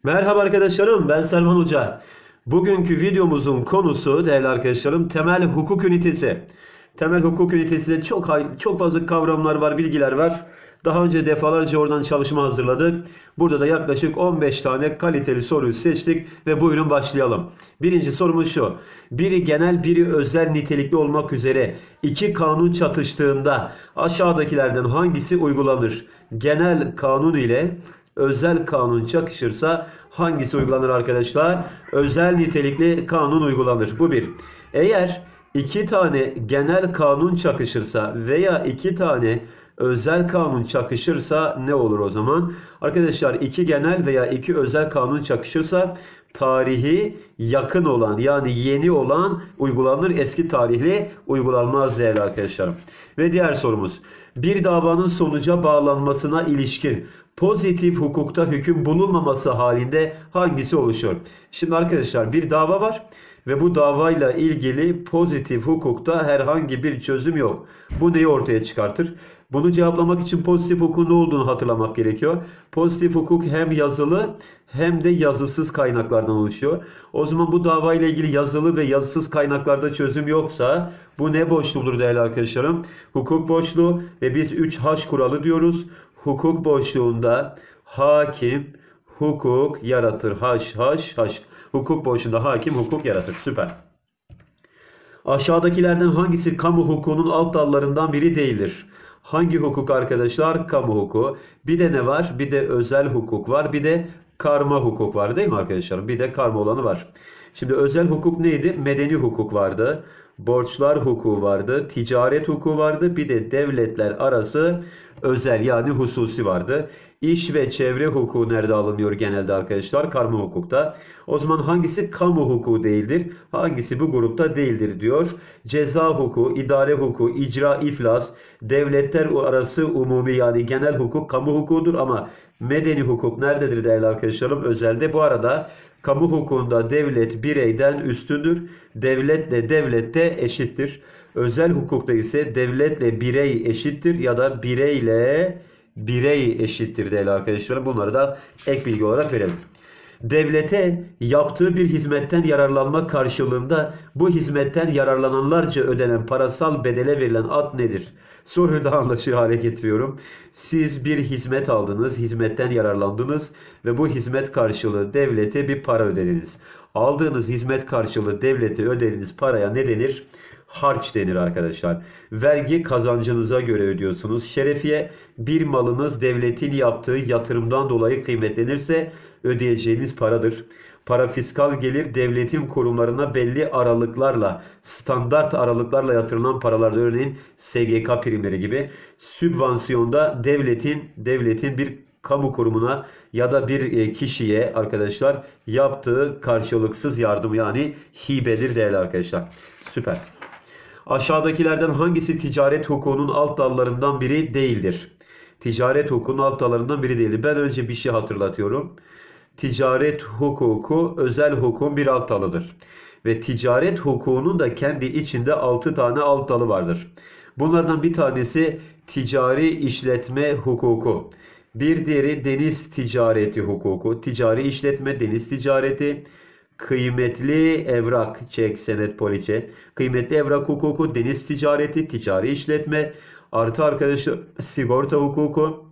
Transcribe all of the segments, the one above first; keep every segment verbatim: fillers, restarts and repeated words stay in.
Merhaba arkadaşlarım, ben Selman Hoca. Bugünkü videomuzun konusu değerli arkadaşlarım temel hukuk ünitesi. Temel hukuk ünitesinde çok çok fazla kavramlar var, bilgiler var. Daha önce defalarca oradan çalışma hazırladık. Burada da yaklaşık on beş tane kaliteli soruyu seçtik ve buyurun başlayalım. Birinci sorumuz şu. Biri genel, biri özel nitelikli olmak üzere iki kanun çatıştığında aşağıdakilerden hangisi uygulanır? Genel kanun ile özel kanun çakışırsa hangisi uygulanır arkadaşlar? Özel nitelikli kanun uygulanır. Bu bir. Eğer iki tane genel kanun çakışırsa veya iki tane özel kanun çakışırsa ne olur o zaman? Arkadaşlar iki genel veya iki özel kanun çakışırsa tarihi yakın olan yani yeni olan uygulanır. Eski tarihli uygulanmaz değerli arkadaşlarım. Ve diğer sorumuz. Bir davanın sonuca bağlanmasına ilişkin pozitif hukukta hüküm bulunmaması halinde hangisi oluşur? Şimdi arkadaşlar bir dava var ve bu davayla ilgili pozitif hukukta herhangi bir çözüm yok. Bu neyi ortaya çıkartır? Bunu cevaplamak için pozitif hukukun ne olduğunu hatırlamak gerekiyor. Pozitif hukuk hem yazılı hem de yazısız kaynaklardan oluşuyor. O zaman bu davayla ilgili yazılı ve yazısız kaynaklarda çözüm yoksa bu ne boşluğudur değerli arkadaşlarım? Hukuk boşluğu ve biz üç H kuralı diyoruz. Hukuk boşluğunda hakim hukuk yaratır. Haş haş haş. Hukuk boşluğunda hakim hukuk yaratır. Süper. Aşağıdakilerden hangisi kamu hukukunun alt dallarından biri değildir? Hangi hukuk arkadaşlar? Kamu hukuku. Bir de ne var? Bir de özel hukuk var. Bir de karma hukuk var değil mi arkadaşlar? Bir de karma olanı var. Şimdi özel hukuk neydi? Medeni hukuk vardı. Borçlar hukuku vardı. Ticaret hukuku vardı. Bir de devletler arası özel yani hususi vardı. İş ve çevre hukuku nerede alınıyor genelde arkadaşlar? Karma hukukta. O zaman hangisi kamu hukuku değildir? Hangisi bu grupta değildir diyor. Ceza hukuku, idare hukuku, icra, iflas, devletler arası umumi yani genel hukuk kamu hukukudur ama medeni hukuk nerededir değerli arkadaşlarım? Özelde. Bu arada kamu hukukunda devlet bireyden üstündür. Devletle devlette eşittir. Özel hukukta ise devletle birey eşittir ya da bireyle birey eşittir değerli arkadaşlarım. Bunları da ek bilgi olarak verelim. Devlete yaptığı bir hizmetten yararlanma karşılığında bu hizmetten yararlananlarca ödenen parasal bedele verilen ad nedir? Soruyu daha anlaşılır hale getiriyorum. Siz bir hizmet aldınız, hizmetten yararlandınız ve bu hizmet karşılığı devlete bir para ödediniz. Aldığınız hizmet karşılığı devlete ödediğiniz paraya ne denir? Harç denir arkadaşlar. Vergi kazancınıza göre ödüyorsunuz. Şerefiye bir malınız devletin yaptığı yatırımdan dolayı kıymetlenirse ödeyeceğiniz paradır. Para fiskal gelir devletin kurumlarına belli aralıklarla, standart aralıklarla yatırılan paralarda örneğin S G K primleri gibi. Sübvansiyonda devletin devletin bir kamu kurumuna ya da bir kişiye arkadaşlar yaptığı karşılıksız yardım yani hibedir değerli arkadaşlar. Süper. Aşağıdakilerden hangisi ticaret hukukunun alt dallarından biri değildir? Ticaret hukukunun alt dallarından biri değildir. Ben önce bir şey hatırlatıyorum. Ticaret hukuku özel hukukun bir alt dalıdır. Ve ticaret hukukunun da kendi içinde altı tane alt dalı vardır. Bunlardan bir tanesi ticari işletme hukuku. Bir diğeri deniz ticareti hukuku. Ticari işletme, deniz ticareti. Kıymetli evrak, çek, senet, poliçe. Kıymetli evrak hukuku, deniz ticareti, ticari işletme. Artı arkadaşlar sigorta hukuku.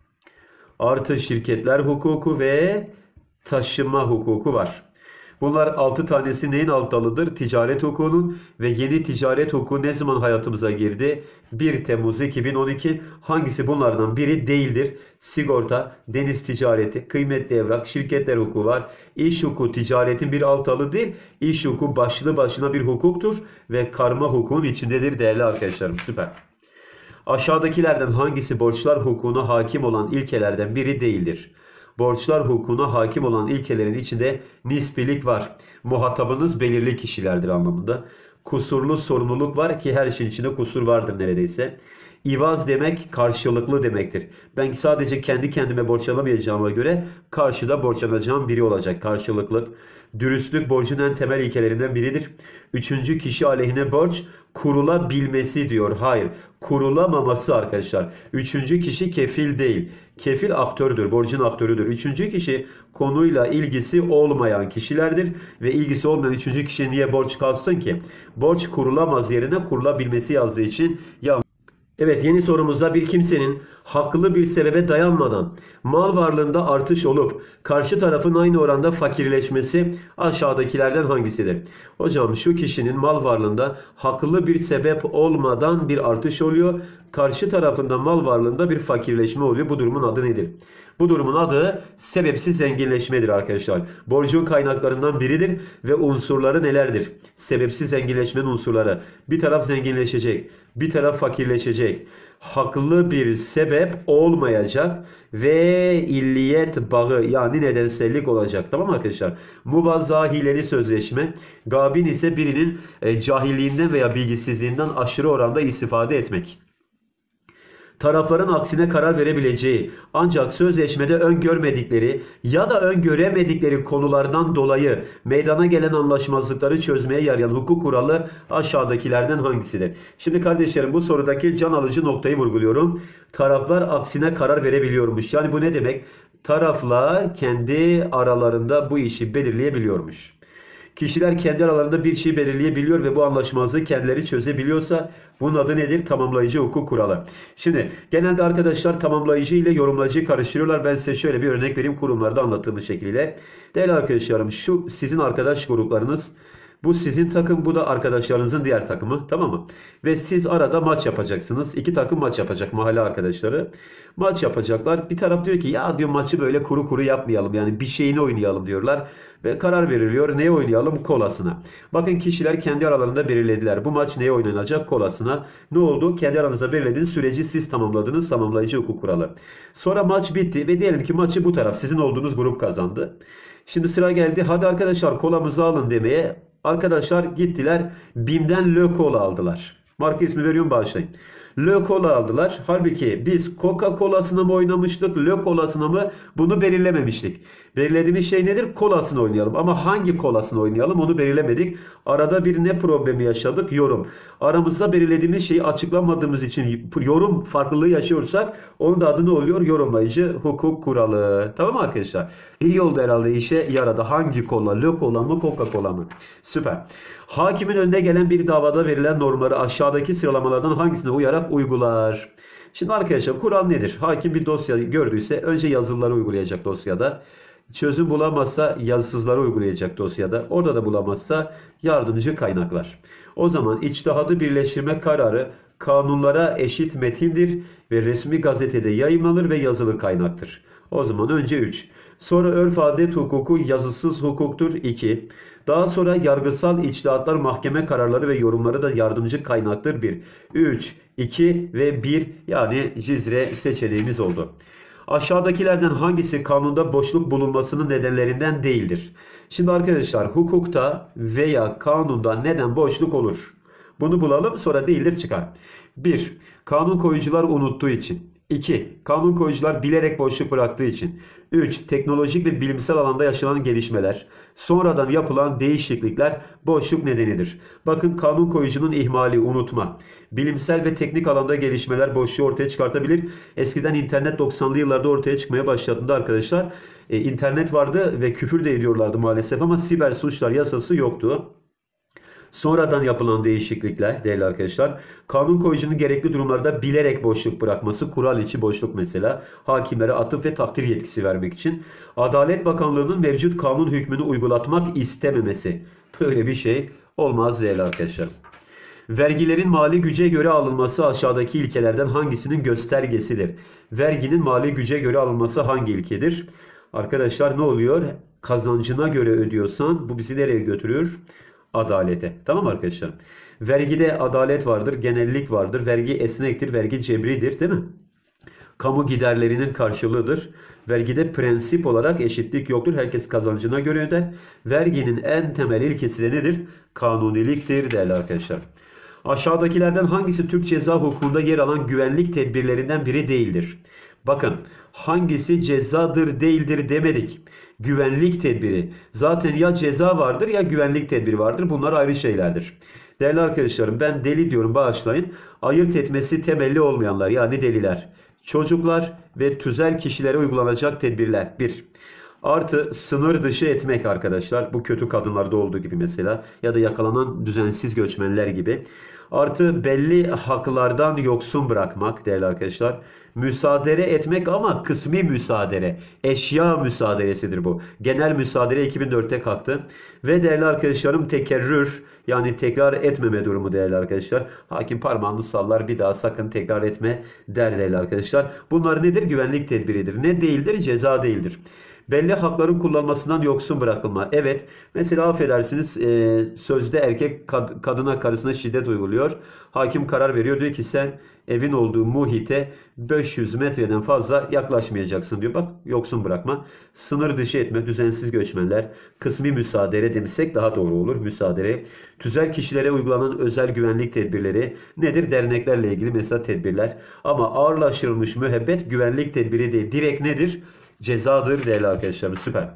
Artı şirketler hukuku ve taşıma hukuku var. Bunlar altı tanesi neyin alt dalıdır? Ticaret hukukunun ve yeni ticaret hukuku ne zaman hayatımıza girdi? bir Temmuz iki bin on iki. Hangisi bunlardan biri değildir? Sigorta, deniz ticareti, kıymetli evrak, şirketler hukuku var. İş hukuku ticaretin bir alt dalı değil. İş hukuku başlı başına bir hukuktur ve karma hukukun içindedir değerli arkadaşlarım. Süper. Aşağıdakilerden hangisi borçlar hukukuna hakim olan ilkelerden biri değildir? Borçlar hukukuna hakim olan ilkelerin içinde nispilik var. Muhatabınız belirli kişilerdir anlamında. Kusurlu sorumluluk var ki her şeyin içinde kusur vardır neredeyse. İvaz demek karşılıklı demektir. Ben sadece kendi kendime borçlanamayacağıma göre karşıda borçlanacağım biri olacak. Karşılıklık. Dürüstlük borcun en temel ilkelerinden biridir. Üçüncü kişi aleyhine borç kurulabilmesi diyor. Hayır. Kurulamaması arkadaşlar. Üçüncü kişi kefil değil. Kefil aktördür. Borcun aktörüdür. Üçüncü kişi konuyla ilgisi olmayan kişilerdir. Ve ilgisi olmayan üçüncü kişiye niye borç kalsın ki? Borç kurulamaz yerine kurulabilmesi yazdığı için ya. Evet, yeni sorumuzda bir kimsenin haklı bir sebebe dayanmadan mal varlığında artış olup karşı tarafın aynı oranda fakirleşmesi aşağıdakilerden hangisidir? Hocam şu kişinin mal varlığında haklı bir sebep olmadan bir artış oluyor. Karşı tarafında mal varlığında bir fakirleşme oluyor. Bu durumun adı nedir? Bu durumun adı sebepsiz zenginleşmedir arkadaşlar. Borcun kaynaklarından biridir ve unsurları nelerdir? Sebepsiz zenginleşmenin unsurları. Bir taraf zenginleşecek, bir taraf fakirleşecek. Haklı bir sebep olmayacak ve illiyet bağı yani nedensellik olacak. Tamam mı arkadaşlar? Muvazza hileli sözleşme. Gabin ise birinin e, cahilliğinden veya bilgisizliğinden aşırı oranda istifade etmek. Tarafların aksine karar verebileceği ancak sözleşmede öngörmedikleri ya da öngöremedikleri konulardan dolayı meydana gelen anlaşmazlıkları çözmeye yarayan hukuk kuralı aşağıdakilerden hangisidir? Şimdi kardeşlerim bu sorudaki can alıcı noktayı vurguluyorum. Taraflar aksine karar verebiliyormuş. Yani bu ne demek? Taraflar kendi aralarında bu işi belirleyebiliyormuş. Kişiler kendi aralarında bir şey belirleyebiliyor ve bu anlaşmazlığı kendileri çözebiliyorsa bunun adı nedir? Tamamlayıcı hukuk kuralı. Şimdi genelde arkadaşlar tamamlayıcı ile yorumlayıcıyı karıştırıyorlar. Ben size şöyle bir örnek vereyim kurumlarda anlattığımız şekilde. Değerli arkadaşlarım şu sizin arkadaş gruplarınız. Bu sizin takım, bu da arkadaşlarınızın diğer takımı, tamam mı? Ve siz arada maç yapacaksınız. İki takım maç yapacak, mahalle arkadaşları. Maç yapacaklar. Bir taraf diyor ki ya diyor maçı böyle kuru kuru yapmayalım. Yani bir şeyini oynayalım diyorlar. Ve karar veriliyor. Neye oynayalım? Kolasına. Bakın kişiler kendi aralarında belirlediler. Bu maç neye oynanacak? Kolasına. Ne oldu? Kendi aranızda belirlediğiniz süreci siz tamamladınız. Tamamlayıcı hukuk kuralı. Sonra maç bitti ve diyelim ki maçı bu taraf, sizin olduğunuz grup kazandı. Şimdi sıra geldi. Hadi arkadaşlar kolamızı alın demeye. Arkadaşlar gittiler BİM'den Le Cola aldılar. Marka ismi veriyorum, bağışlayın. Le Cola aldılar. Halbuki biz Coca-Cola'sına mı oynamıştık, Le Cola'sına mı, bunu belirlememiştik. Belirlediğimiz şey nedir? Kolasını oynayalım. Ama hangi kolasını oynayalım onu belirlemedik. Arada bir ne problemi yaşadık? Yorum. Aramızda belirlediğimiz şeyi açıklamadığımız için yorum farklılığı yaşıyorsak onun da adı ne oluyor? Yorumlayıcı hukuk kuralı. Tamam mı arkadaşlar? İyi oldu herhalde, işe yaradı. Hangi kola? Le Cola mı, Coca-Cola mı? Süper. Hakimin önüne gelen bir davada verilen normları aşağıdaki sıralamalardan hangisine uyarak uygular? Şimdi arkadaşlar kural nedir? Hakim bir dosya gördüyse önce yazılıları uygulayacak dosyada. Çözüm bulamazsa yazısızları uygulayacak dosyada. Orada da bulamazsa yardımcı kaynaklar. O zaman içtihadı birleştirme kararı kanunlara eşit metindir ve resmi gazetede yayımlanır ve yazılı kaynaktır. O zaman önce üç. Sonra örf adet hukuku yazısız hukuktur iki. Daha sonra yargısal içtihatlar, mahkeme kararları ve yorumları da yardımcı kaynaktır bir. üç, iki ve bir yani Cizre seçeneğimiz oldu. Aşağıdakilerden hangisi kanunda boşluk bulunmasının nedenlerinden değildir? Şimdi arkadaşlar hukukta veya kanunda neden boşluk olur? Bunu bulalım, sonra değildir çıkar. bir. Kanun koyucular unuttuğu için. iki. Kanun koyucular bilerek boşluk bıraktığı için. üç. Teknolojik ve bilimsel alanda yaşanan gelişmeler, sonradan yapılan değişiklikler boşluk nedenidir. Bakın kanun koyucunun ihmali, unutma. Bilimsel ve teknik alanda gelişmeler boşluğu ortaya çıkartabilir. Eskiden internet doksanlı yıllarda ortaya çıkmaya başladığında arkadaşlar e, internet vardı ve küfür de ediyorlardı maalesef ama siber suçlar yasası yoktu. Sonradan yapılan değişiklikler değerli arkadaşlar. Kanun koyucunun gerekli durumlarda bilerek boşluk bırakması, kural içi boşluk mesela. Hakimlere atıf ve takdir yetkisi vermek için. Adalet Bakanlığı'nın mevcut kanun hükmünü uygulatmak istememesi. Böyle bir şey olmaz değerli arkadaşlar. Vergilerin mali güce göre alınması aşağıdaki ilkelerden hangisinin göstergesidir? Verginin mali güce göre alınması hangi ilkedir? Arkadaşlar ne oluyor? Kazancına göre ödüyorsan bu bizi nereye götürüyor? Adalete. Tamam mı arkadaşlar? Vergide adalet vardır, genellik vardır. Vergi esnektir, vergi cebridir, değil mi? Kamu giderlerinin karşılığıdır. Vergide prensip olarak eşitlik yoktur. Herkes kazancına göre öder. Verginin en temel ilkesi de nedir? Kanuniliktir değerli arkadaşlar. Aşağıdakilerden hangisi Türk ceza hukukunda yer alan güvenlik tedbirlerinden biri değildir? Bakın, hangisi cezadır değildir demedik. Güvenlik tedbiri. Zaten ya ceza vardır ya güvenlik tedbiri vardır. Bunlar ayrı şeylerdir. Değerli arkadaşlarım, ben deli diyorum, bağışlayın. Ayırt etmesi temelli olmayanlar, yani deliler, çocuklar ve tüzel kişilere uygulanacak tedbirler. bir. Artı sınır dışı etmek arkadaşlar. Bu kötü kadınlarda olduğu gibi mesela, ya da yakalanan düzensiz göçmenler gibi. Artı belli haklardan yoksun bırakmak değerli arkadaşlar. Müsaade etmek ama kısmi müsaade. Eşya müsaadesidir bu. Genel müsaade iki bin dörtte kalktı. Ve değerli arkadaşlarım tekerrür, yani tekrar etmeme durumu değerli arkadaşlar. Hakim parmağını sallar, bir daha sakın tekrar etme der değerli arkadaşlar. Bunlar nedir? Güvenlik tedbiridir. Ne değildir? Ceza değildir. Belli hakların kullanmasından yoksun bırakılma. Evet, mesela affedersiniz, e, sözde erkek kad kadına karısına şiddet uyguluyor. Hakim karar veriyor, diyor ki sen evin olduğu muhite beş yüz metreden fazla yaklaşmayacaksın diyor. Bak, yoksun bırakma. Sınır dışı etme, düzensiz göçmenler, kısmi müsaade demişsek daha doğru olur, müsaade. Tüzel kişilere uygulanan özel güvenlik tedbirleri nedir? Derneklerle ilgili mesela tedbirler. Ama ağırlaştırılmış müebbet güvenlik tedbiri değil. Direkt nedir? Cezadır değerli arkadaşlarım. Süper.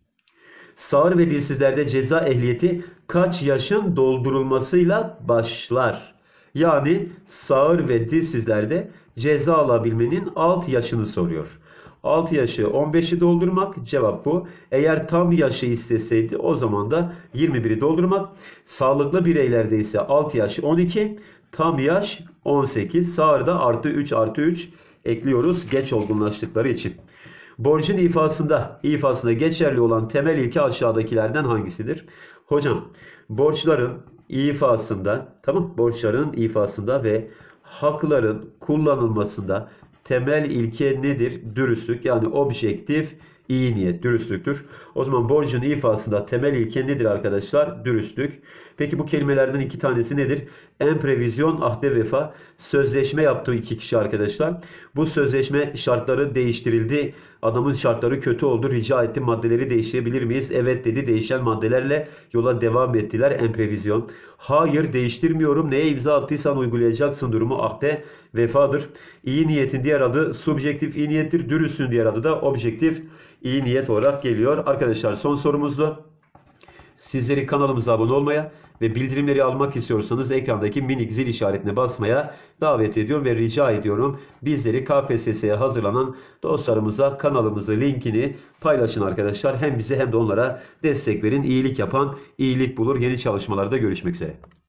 Sağır ve dilsizlerde ceza ehliyeti kaç yaşın doldurulmasıyla başlar? Yani sağır ve dilsizlerde ceza alabilmenin alt yaşını soruyor. alt yaşı on beşi doldurmak, cevap bu. Eğer tam yaşı isteseydi o zaman da yirmi biri doldurmak. Sağlıklı bireylerde ise alt yaş on iki, tam yaş on sekiz. Sağırda artı üç artı üç ekliyoruz geç olgunlaştıkları için. Borcun ifasında, ifasında geçerli olan temel ilke aşağıdakilerden hangisidir? Hocam, borçların ifasında, tamam, borçların ifasında ve hakların kullanılmasında temel ilke nedir? Dürüstlük, yani objektif iyi niyet, dürüstlüktür. O zaman borcun ifasında temel ilke nedir arkadaşlar? Dürüstlük. Peki bu kelimelerden iki tanesi nedir? Emprevizyon, ahde vefa. Sözleşme yaptığı iki kişi arkadaşlar. Bu sözleşme şartları değiştirildi. Adamın şartları kötü oldu. Rica etti, maddeleri değiştirebilir miyiz? Evet dedi. Değişen maddelerle yola devam ettiler. Emprevizyon. Hayır, değiştirmiyorum. Neye imza attıysan uygulayacaksın durumu ahde vefadır. İyi niyetin diğer adı subjektif iyi niyettir. Dürüstlüğün diğer adı da objektif iyi niyet olarak geliyor. Arkadaşlar, son sorumuzdu. Sizleri kanalımıza abone olmaya ve bildirimleri almak istiyorsanız ekrandaki minik zil işaretine basmaya davet ediyorum ve rica ediyorum. Bizleri K P S S'ye hazırlanan dostlarımıza kanalımızı, linkini paylaşın arkadaşlar. Hem bize hem de onlara destek verin. İyilik yapan iyilik bulur. Yeni çalışmalarda görüşmek üzere.